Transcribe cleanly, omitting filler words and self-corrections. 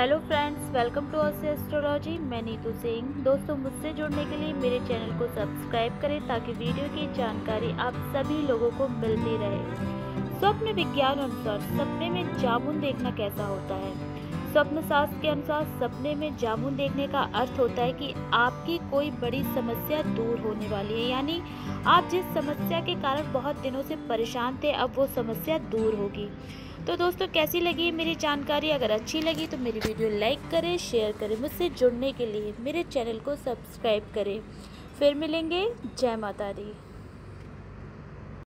Hello friends, welcome to us astrology. मैं नीतू सिंह। दोस्तों, मुझसे जुड़ने के लिए मेरे चैनल को सब्सक्राइब करें ताकि वीडियो की जानकारी आप सभी लोगों को मिलती रहे। स्वप्न विज्ञान अनुसार सपने में जामुन देखना कैसा होता है? स्वप्न शास्त्र के अनुसार सपने में जामुन देखने का अर्थ होता है कि आपकी कोई बड़ी समस्या दूर होने वाली है, यानी आप जिस समस्या के कारण बहुत दिनों से परेशान थे, अब वो समस्या दूर होगी। तो दोस्तों, कैसी लगी मेरी जानकारी? अगर अच्छी लगी तो मेरी वीडियो लाइक करें, शेयर करें। मुझसे जुड़ने के लिए मेरे चैनल को सब्सक्राइब करें। फिर मिलेंगे। जय माता दी।